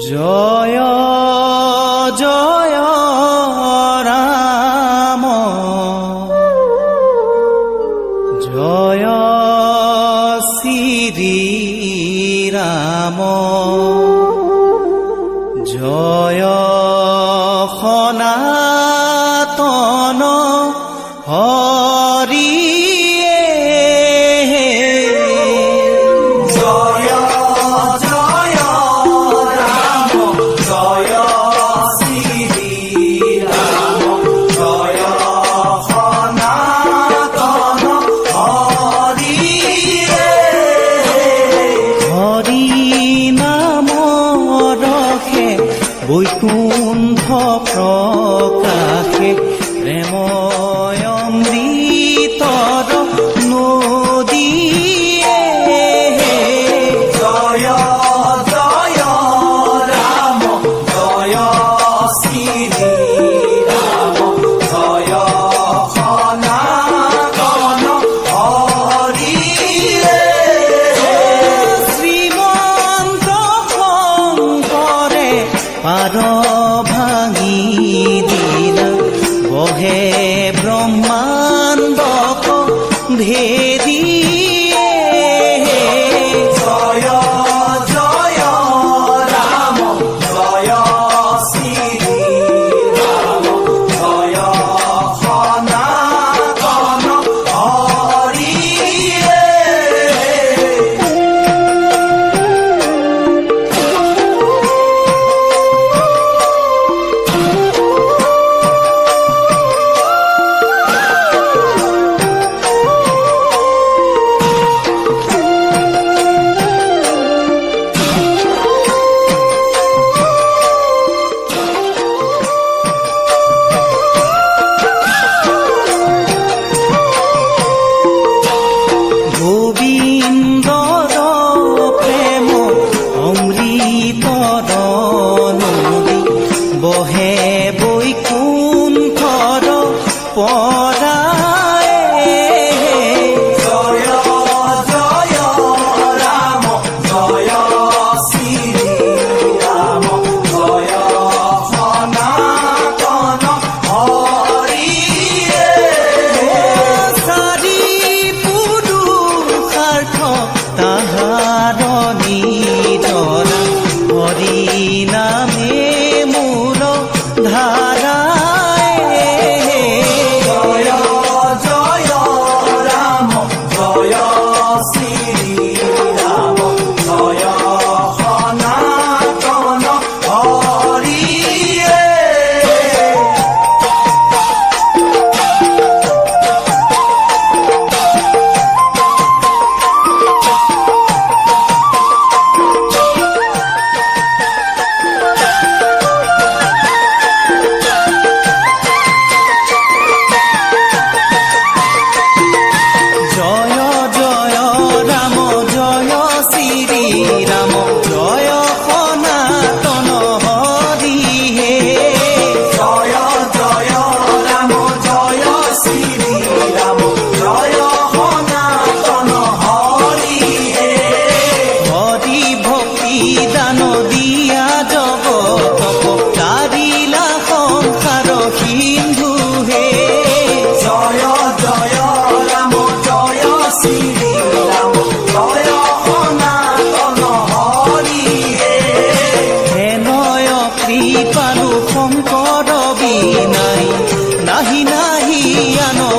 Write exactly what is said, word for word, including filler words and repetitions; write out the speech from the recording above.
জয় জয় রাম জয় শ্রী রাম জয় সনাতন হরি বৈকুণ্ঠ প্রকাশে প্রেময় অমৃতর নদীয়ে জয় জয় রাম জয় শ্রী রাম জয় সনাতন হরি শ্রীমন্ত শংকৰে পার ভাঙি দিলা বহে ব্রহ্মাণ্ডক ভেদিয়ে জয় জয় রাম জয় শ্রী রাম জয় সনাতন হরি বহে বৈকুণ্ঠৰ পৰায়ে জয় জয় ৰাম জয় শ্ৰী ৰাম জয় সনাতন হৰি চাৰি পুৰুষাৰ্থ তাহাৰ নিধৰা হৰি নামে ধারায় জয় জয় রাম জয় শ্রী রাম জয় সনাতন হরি দান দিয়া জগতক তাৰিলা সংসাৰ সিন্ধু হে জয় জয় ৰাম জয় শ্ৰী ৰাম জয় সনাতন হৰি হেনয় কৃপালু শংকৰ বিনাই নাহি নাহি আন